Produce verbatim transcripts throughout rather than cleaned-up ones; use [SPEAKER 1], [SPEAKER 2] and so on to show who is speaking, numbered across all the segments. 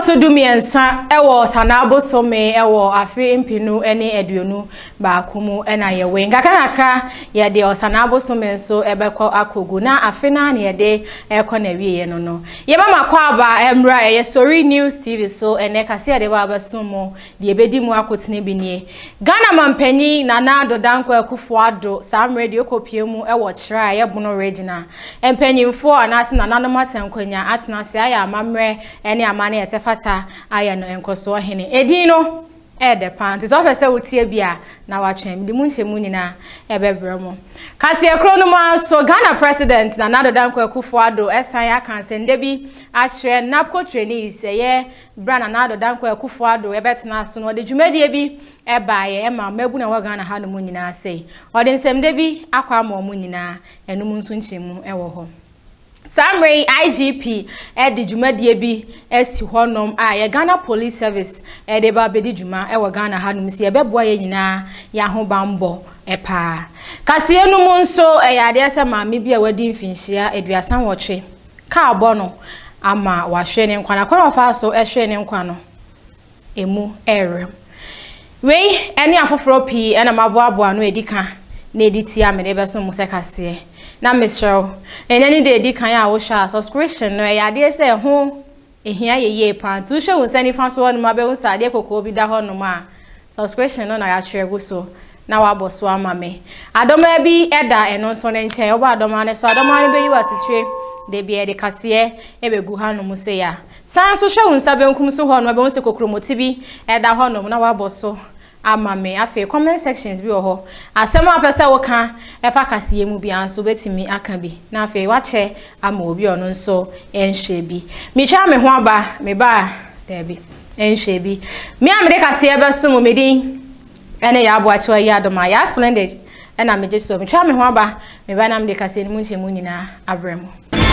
[SPEAKER 1] so dumiensa ewo sanabo some ewo afi mpinu ene eduonu ba kumu ena yewe ngakakra ye de osanabo some so ebekọ akogu na afi na na ye de ekọ na wiye no no ye mama kwa aba emra ye Soireenewstv so ene kase de ba basumo de ebedi mu akotene binie Ghana mampanyi Nana Addo danko Akufo Addo sam radio kopie mu ewo kira ye bono regional empanyimfo anase Nana matankwanya atena se aya amamre ene amane fata aya no Nkosuohene edino e de pant so fe se wotie bia na watwen de munchemu nyina ebebremo kase ekro no so Ghana president Nana Addo danko Akufo Addo esan ya kansende bi achre napco trainees ye bra Nana Addo danko Akufo Addo ebetena so no de dwumadie bi ebaye ema mabu na wa Ghana ha no nyina sei ode nsemde bi akwa ma mu nyina enum nso nchemu ewo ho Soiree I G P e di dwumadie bi esi honom a ye Ghana Police Service e de ba bedi dwuma e wo Ghana hanum si e beboa ye nyina ya ho bambo e pa kase enum nso e ya de ese maame bi a wadi mfinhia eduasan wotwe ka abo no ama wahwe ne nkwana kwa fa so e hwe ne nkwa no emu ere we eni afoforo pi e na maboabo no edika na editi a me de beso mu se kase na Michelle enani de di kan ya wo sha subscription no ya de se ho ehia yeye pa tu hwe wo sani fa so no ma be wo sa de kokko bi da ho no ma subscription no na ya twego so na wa boso ama me adoma bi eda eno so ne nche oba adoma ne so adoma ne be yi wasitwe de bi e de kase e be gu ha no mu se ya san so hwe wo nsa be nkum so ho no be wo se kokromoti bi eda ho no na wa boso ama me afi comment sections bi oho asema apese wo kan efa kase mu bi anso betimi aka bi na afi wache ama obi ono nso enhwe bi mi twa me ho aba me ba da bi enhwe bi mi amde kase ebe so mu medin ene ya abo acho ya adoma ya splendid ena me jeso mi twa me ho aba me ba na amde kase ni mu nche mu nyina abremu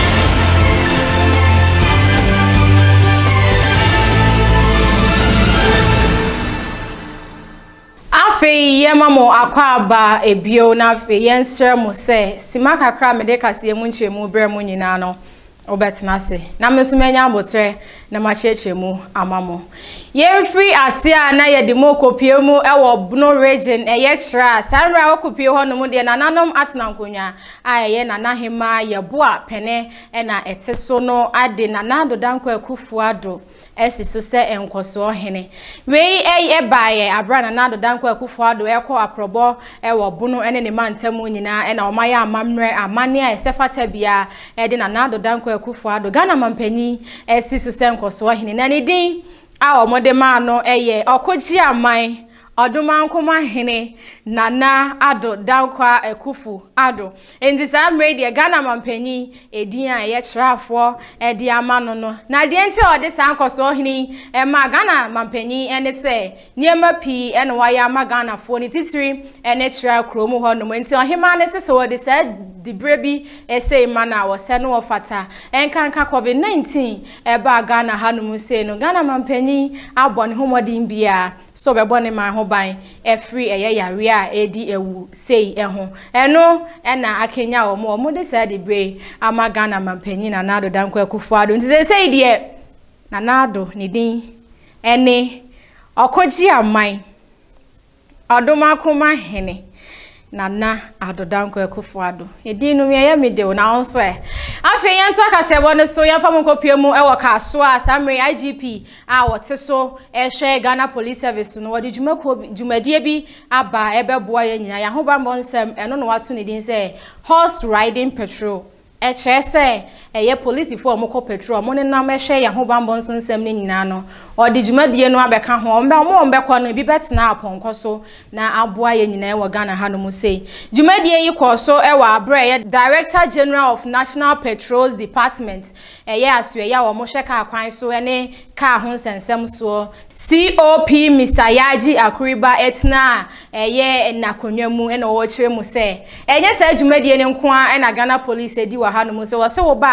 [SPEAKER 1] Fe yemamo akwaba ebio na fe yensre mo se simaka kra me de kase mu nchemu bremu nyina no obetena se na mesumenya abotre na machechemu amamo yemfri asia na ye de mokopie mu ewo Bono region eye kira sanra okopie ho no mu de nananom atena nkonya aye Nana Hema ye boa pene na eteso no ade Nana Addo danko Akufo Addo esi so se Nkosuohene we eye baaye abra Nana Addo danko Akufo Addo ekọ aprobo ewo Bono ene ne mantamu nyina na omaya amamre amane a esefata bia e de Nana Addo danko Akufo Addo Ghana mampanyi esi so se Nkosuohene na ne din a omode ma no eye okoji aman Odumankoma hene Nana Addo danko Akufo Addo enti sam radio Ghana mampanyi edin a ye trafo e di amano no na de enti ode san Nkosuohene e ma Ghana mampanyi ene se niema pi ene waya ma Ghana fo ni titiri ene tra kromu ho no enti ohema ne se so de se di brebi e se mana wo se no ofata enkanka covid nineteen e ba Ghana hanum se no Ghana mampanyi abone homodin bia so be bone ma ho ban e free eye yare a edi ewu sei eho eno ena akenya omo omo de say de bre ama Ghana mampanyi Nana Addo danko Akufo Addo nti say say de Nana Addo ni din ene okoji aman odomakoma hene Nana Addo danko Akufo Addo edinu me ya me de na onso e afi yanto akase bo ne so yamfa mo kopie mu e wo ka so a Soiree I G P a wote so e hwe Ghana Police Service no wodi dwuma ko dwumadie bi aba ebeboa ye nyina ya ho ba mbonsem eno no wato ne din se horse riding patrol e chese eye police fo mo ko patrol mo ne na me hwe ya ho ba mbonso nsem ne nyina no odi dwumadie no abeka ho mbe mo mbe ko no bi betena aponko so na aboa ye nyina e wo Ghana ha no mu sei dwumadie yi ko so e wa abra ye Director General of National Patrols Department eye aso ye wo mo hwe ka kwan so ene ka ho nsensem so C O P Mister Yaji Akuriba etna eye nakonwa mu ene wo kire mu se enye sa dwumadie ne nko a na Ghana Police edi wa ha no mu se wo se wo ba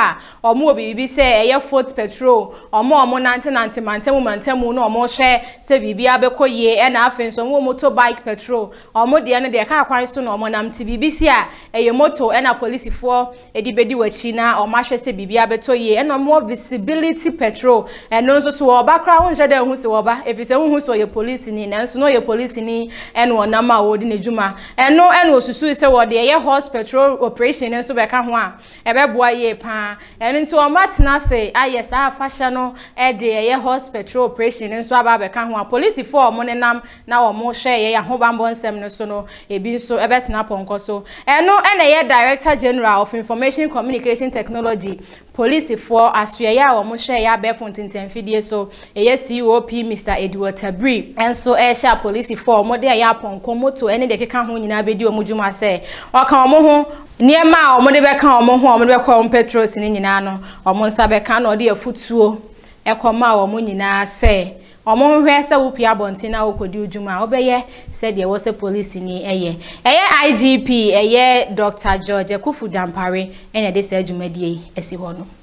[SPEAKER 1] a omo bibi se eye foot petrol omo omo nante nante mantemu mantemu no omo hwe se bibi abekoye e na afen so omo motorbike petrol omo de ne de ka kwan so no omo nam ti bibi si a eye moto e na police for edi bedi wachi na omo hwe se bibi abetoye e no more visibility petrol e no so so obakra wo nje de hu se oba efise hu so ye police ni na so no ye police ni e no na ma wo di ne djuma e no e no osusu se wo de ye horse petrol operation nso be ka ho a e be boa ye pa e nti o matna se ayes a fasha no e de ye horse petrol operation nso aba be ka ho a police for mo nenam na wo mo hwe ye ahobambo nsem no so no ebi nso e betena ponko so e no e na ye director general of information communication technology police for asuyaya wo mo hwe ya be fontinten fidie so eye C O P Mister Edward Tabri enso e sha police for mo de ya ponko moto ene de keka ho nyina be di o mujuma se waka o mo ho niema o mo de be ka o mo ho o mo de be kwa petrol sin nyina no o mo nsa be ka no de afutuo e koma o mo nyina se omo hwe se wo pia bonti na okodi ujuma obeye se de wo se police ni eye eye I G P eye Doctor George Akufo Dampare ene de se adwumadie esi ho no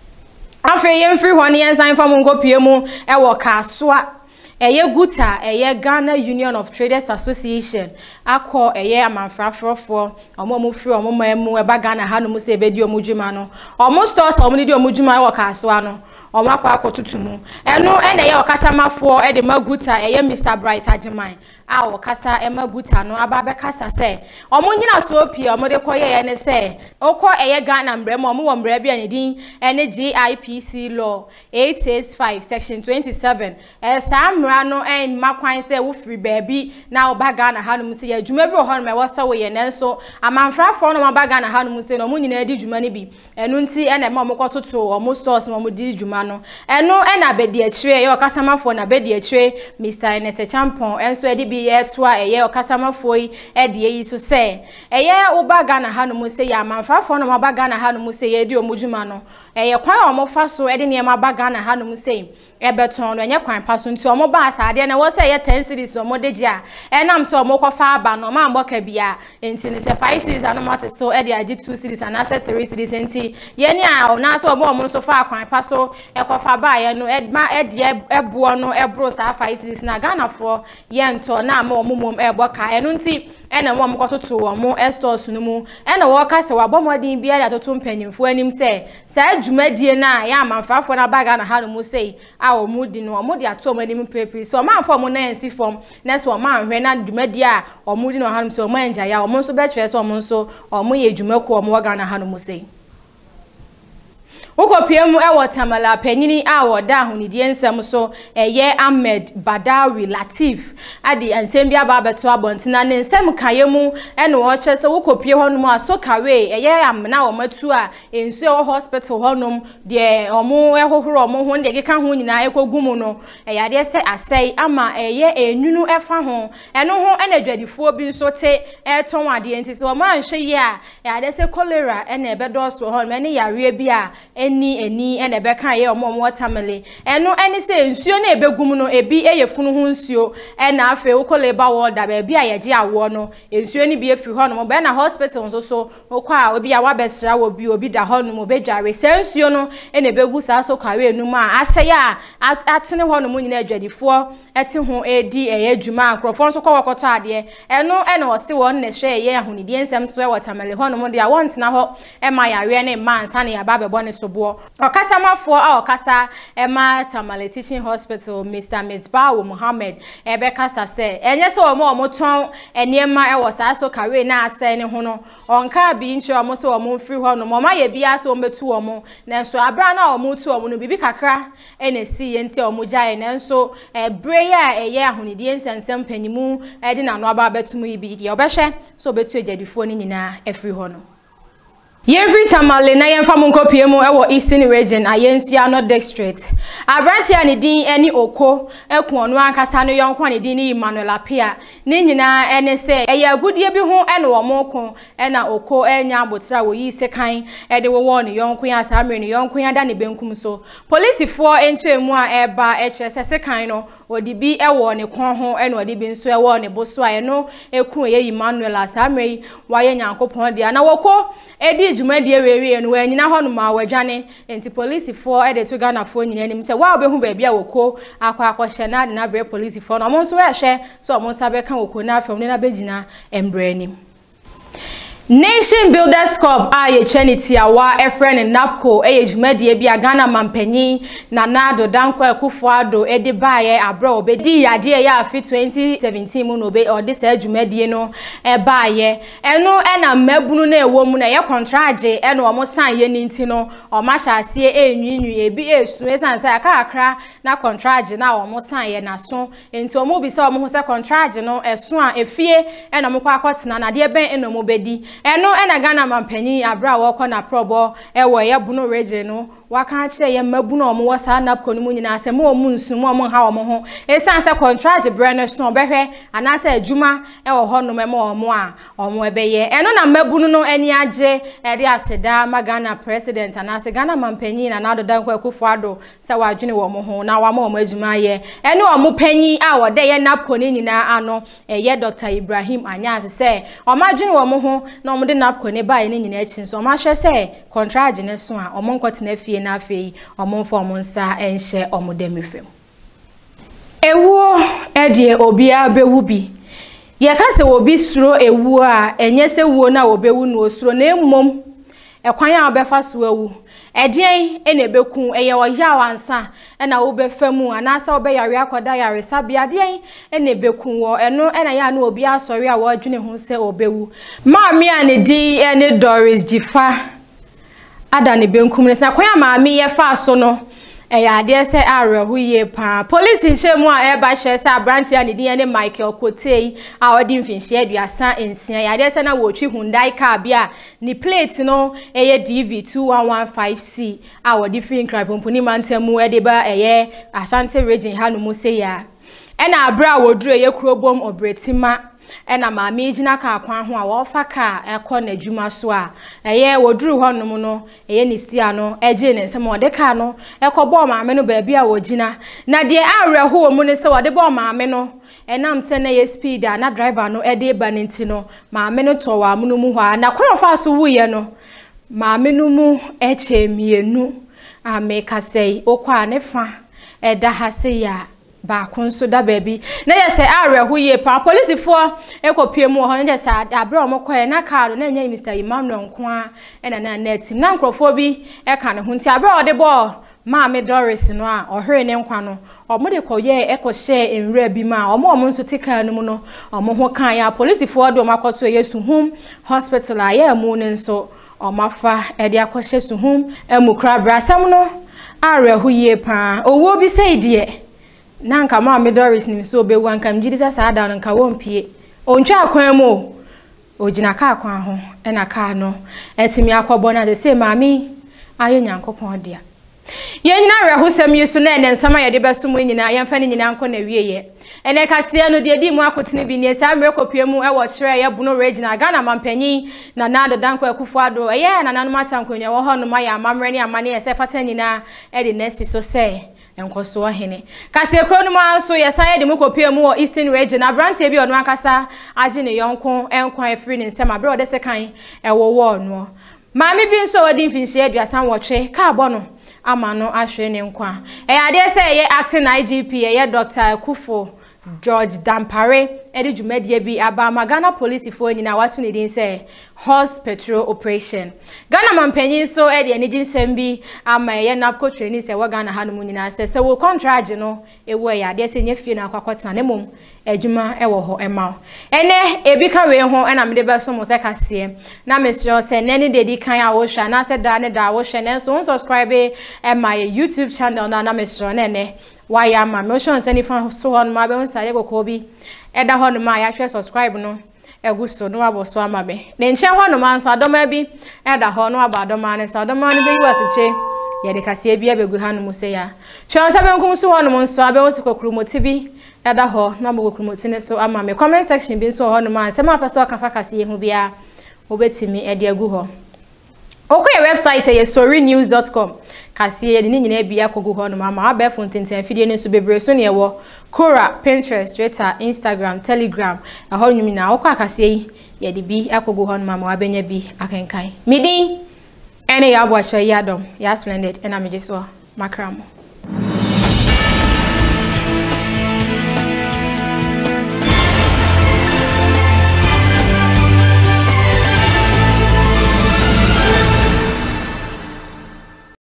[SPEAKER 1] afa ye mfiri ho ne ensan fam nkopie mu e wo kasoa eye guta eye Ghana Union of Traders Association akọ eye amanfrafrofo omo mo firi omo mamu e ba Ghana ha no mu se be di omo dwuma no omo stores omo di omo dwuma e wo kasoa no omo akwa akotutumu eno ene ye okasamafo e de maguta eye Mister Bright Ajiman a okasa e maguta no aba be kasa se omo nyina so opie omo de koye ye ne se okọ eye Ghana mbrem omo wo mbra bia ne din ene G I P C law eight sixty-five section twenty-seven e sa mra no en makwan se wo firi baabi na oba Ghana ha no mu se ya dwuma bi ho no me wo se wo ye nenso amanfrafo no oba Ghana ha no mu se no omo nyina di dwuma ne bi enu nti ene ma omo kototo omo stores mo mo di dwuma no eno ena bedi akire ye okasamafo na bedi akire Mister Enese Champon enso edi bi ye toa eye okasamafo yi edi yi so se eye oba Ghana ha no mu se ya amanfrafo no oba Ghana ha no mu se ye di omudwuma no eye kwan omo fa so edi ne ma ba Ghana ha no mu se ebeton no enye kwan paso nti omo ba asade na wo se ye ten series no modeji a enam so omo kofa aba no ma mboka bia enti ne se five series anomate so e de agi two series and ase three series enti ye ni a na so omo omo so fa kwan paso e kofa ba ye no e ma e de ebo no e bro sa five series na Ghana for ye nto na ma omo mom e boka eno nti e na mo omo kototo omo e stores no mu e na wo ka se wabomodin bia ya toto mpanyimfo anim se sa adwumadie na ya amanfafo na ba Ghana ha no mu sei omudi no omudi atom anim pepe so man form na ensi form na so man hwe na dwumadi a omudi no hanum so man nja ya omo so be kire so omo so omo ye dwumako omo Ghana hanum sei Ukopiem e watamala penyini a woda ahunidie nsem so eye Ahmed Badawi Latif adi ansem bia ba beto abontina ne nsem kayemu e no wo che se ukopie honum asokawe eye amna wo matu a ensu e hospital honum de omo e hohoro omo ho de keka ho nyina ekogumu no eye de se asai ama eye enwunu efa ho eno ho enadwadifo bi nso te e ton ade enti se o man hwe ye a eye de se cholera e na ebedo so ho me ne yare bi a eni eni ene be kan ye omo watermelon eno eni se nsuo na ebegum no ebi eyefunu hu nsuo e na afa ukoleba water be bia ye je awo no nsuo ni bi efiri ho no be na hospital nso so okwa obi a wabesra wo bi obi da ho no mo bedware se nsuo no ene begu sa so kwawe enum a asaya atene ho no mo nyina adwadifo eti ho edi eye adwuma ankrofo nso kwa wakoto ade eno ene wose won na hwe eye ahunidie nsem so e watermelon ho no mo de a wontina ho e ma yare ne ma nsa ne ya ba bebo ne sobo okasamafo a okasa ema Tamale Teaching Hospital Mister Misbawo Muhammad ebe kasa se enye se omo omoton eniema e wosa so kawe na ase ne ho no onka bi nche omo se omo free ho no mama ye bia so ometu omo nenso abra na omo tu omo no bibi kakra enesi ye nti omo jae nenso ebre ya eye ahunidie nsensem panyimu e de na no aba betumu ibi de obehwe so betu ejadifo ni nyina e free ho no Every Tamale na yemfa munkopie mu ewo Eastern region ayensia no district abranti ani din eni oko ekun onu ankasa no yonko ani din ni Emmanuel Apia ni nyina ene se eye agudie bi ho ene wo moko ena oko enya abotira wo yi sekan ede wo wo ne yonko ya samre ne yonko ya da ne benkum so police for enche mu a eba eche se sekan no odi bi ewo ne kon ho ene odi bi nso ewo ne boso aye no eku ye Emmanuel asamre waye Nyankopon dia na woko edi dwumadi ewewe no anyina ho no ma wadwane enti police for e de to Ghana for nyina nim se wa obehu ba bia woko akwa akwahye na de na bre police for no mo nso ehwe so mo nsa be kan woko na afem ne na begina embre nim. Nation Builders Corp aye Trinity awa efren napco eye dwumadi bia Ghana mampanyi na nado danko Akufo Addo edi baaye abra obedi yade ya afi twenty seventeen mu no be odi sa dwumadi no e baaye eno e na mabunu na ewo mu na ye contract e no omo san ye ninti no o ma hyase enwinwi ebi esu esan sa aka akra na contract na omo san ye na so enti omo bi sa omo ho se contract no eso a efie e na mo kwa akotena na de ben eno mo bedi eno ena Ghana mampanyi abra woko na probo ewo ye bunu region no waka kire ye mabunu omo wasa napko no nyina se mo omu nsu mo omo ha omo ho esan se contract brand so behwe anase adwuma ewo ho no memo omo a omo ebeye eno na mabunu no eni age e de aseda ma Ghana president anase Ghana mampanyi na nado danko Akufo Addo se wadwene wo mo ho na wa ma omo adwuma ye eno omo panyi a wode ye napko ni nyina ano eye Doctor Ibrahim Anyase se omo adwene wo mo ho na omo de napko ne bae ni nyina achi so omo ahwe se contract ne so a omo nkotena fie na afei omo mfo omo nsa enhye omo demefem ewu edie obia bewu bi ye ka se obi suro ewu a enye se wuo na obewu no osuro na emmom ekwan a obefa so ewu edien ene beku eye oya wansa na obefamu anasa obeyare akoda yare sabia dien ene beku wo eno ena ya na obi asori a wo adwene ho se obewu maami a ne di ene Doris Jifa ada ne benkum ne sa kwan maami ye fa so no eya ade se arehu ye pa police nchemu a eba hye se abranti a ne di ene Michael Kotei a odi mfinhye aduasa ensia ya ade se na wotwi Hyundai car bia ni plate no eye D V two one one five C a odi fin krapompuni mantemu ede ba eye Asante region hanu mu se ya ena abra woduru eye kurobom Obretema ena maami gina ka akwan ho a wo fa ka ekọ na adwuma so a eye woduru ho nom no eye ni stia no eje ne nsem ode ka no ekọbọ maami no ba bia wogina na de areho mu ne se wode bọ maami no enam se na ye speed a na driver no ede ba nti no maami no to wa mu mu ho na kwan fa so wuye no maami no mu eche mienu a me ka sei okwa ne fa eda ha se ya ba konso da baby na yese areho ye pa police for ekopie mu ho na yese abra omokoe na car na nya Mister Emmanuel Nkoa ena na net na nkrofo bi e ka ne ho nti abra ode bo maami Doris no a ohwe ne nkwa no omo de koye ekohye enwura bi ma omo omo nso tika no mu no omo ho kan ya police for do makoto yesu hum hospital a ya mu ne nso omafa e de akohye su hum emukra brasam no areho ye pa owo bi sei de na nka maami Doris ni so be wan kam jidi sa ada no nka wompie ontwa akwan mu ogina ka akwan ho e na ka no etimi akobo na de se maami aye Nyankopon dia ye nyina rehosem yesu na ene nsama ye de beso mu nyina ye mfa ni nyina nko na wieye ene kase no de di mu akotene bi ne sa mrekopie mu e wo kire ye bunu regional Ghana mampanyi na nado danko Akufo Addo eye na nanu matankonya wo ho no ma ya amamre ni amane ye se fata nyina e de nesti so se Nkosuohene kase kro no ma so ye san ye de mu kopie mu wo Eastern region abrantie bi ono akasa age ne yonko enkwan afiri ne nsema abre ode sekan e wo wo no maami bi nso wodi mfinhye aduasan wotwe ka abo no ama no ahwe ne nkwa e ade se ye acting I G P ye Doctor Akufo George Dampare edi dwumadie bi aba ma Ghana police fo nyina watu ne din se horse patrol operation Ghana mampanyi so edi enigin sembi ama ye napco training se wa Ghana hanu nyina se se wo contract no ewo ya de se nyefie na akwakotena ne mom adwuma ewo ho ema ene ebi ka we ho ena mede beso mo se kase na mesro se nene de di kan a wo hwa na se da ne da wo hwe ne so subscribe e my YouTube channel na na mesro ne ne why am I motion send fan so on ma be nsa ye kokko bi e da ho no ma ya hwe subscribe no egu so no abo so ama be ne nche ho no ma nso adoma bi e da ho no aba adoma ne so adoma no be yu asiche ye de kase bia be gu ha no mu se ya hwe nsa be nkum so ho no nso abe wo sikokuru moti bi e da ho na bo kokuru moti ne so ama me comment section bi so ho no ma se ma pese o kan fa kase ye hu bia obetimi e de agu ho Okay, website is soiree news dot com. Kasi ye ni nyina bia kogu ho no mama abefo ntenten afidie ne so bebre so ne wo Quora, Pinterest, Twitter, Instagram, Telegram. Ahọ nyumi na okọ akase yi ye de bi akogu ho no mama abenya bi akenkan. Midi ene ya bo ahye ya dom ya splendid ena meje so makramo.